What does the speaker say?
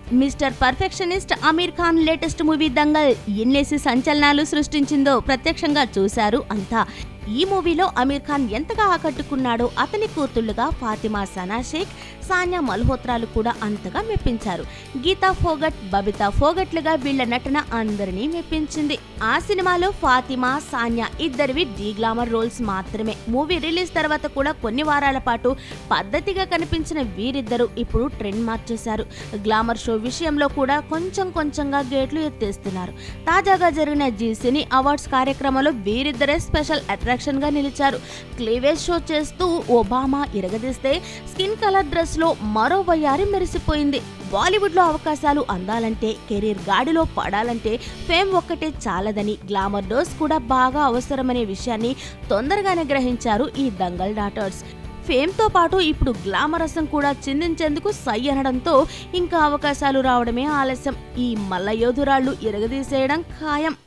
Mister perfectionist Aamir Khan latest movie Dangal ఎన్నేసి సంచలనాలు సృష్టించిందో ప్రత్యక్షంగా చూశారు అంతా. ఈ మూవీలో అమీర్ ఖాన్ ఎంతగా ఆకట్టుకున్నాడో అతని కూతుళ్లుగా ఫాతిమా సనా షేక్, సానియా మల్హోత్రాలు కూడా అంతగా మెప్పించారు. గీతా ఫోగట్, బబితా ఫోగట్లుగా వీళ్ల నటన అందరినీ మెప్పించింది. ఆ సినిమాలో ఫాతిమా, సానియా ఇద్దరివి డీ గ్లామర్ రోల్స్ మాత్రమే. మూవీ రిలీజ్ తర్వాత కూడా కొన్ని వారాల పాటు పద్ధతిగా కనిపించిన వీరిద్దరూ ఇప్పుడు ట్రెండ్ మార్చేశారు. గ్లామర్ షో విషయంలో కూడా కొంచెంగా గేట్లు ఎత్తేస్తున్నారు. తాజాగా జరిగిన జీ సినీ అవార్డ్స్ కార్యక్రమంలో వీరిద్దరే స్పెషల్ అట్రాక్షన్ గా నిలిచారు. క్లీవేజ్ షో చేస్తూ ఒబామా ఇరగదీస్తే స్కిన్ కలర్ డ్రెస్ లో మరో వయ్యారి మెరిసిపోయింది. బాలీవుడ్ లో అవకాశాలు అందాలంటే, కెరీర్ గాడిలో పడాలంటే ఫేమ్ ఒక్కటే చాలదని, గ్లామర్ డోస్ కూడా బాగా అవసరమనే విషయాన్ని తొందరగానే గ్రహించారు ఈ దంగల్ డాటర్స్. ఫేమ్ తో పాటు ఇప్పుడు గ్లామరసం కూడా చిందించేందుకు సై అనడంతో ఇంకా అవకాశాలు రావడమే ఆలస్యం. ఈ మల్ల యోధురాళ్లు ఇరగదీసేయడం ఖాయం.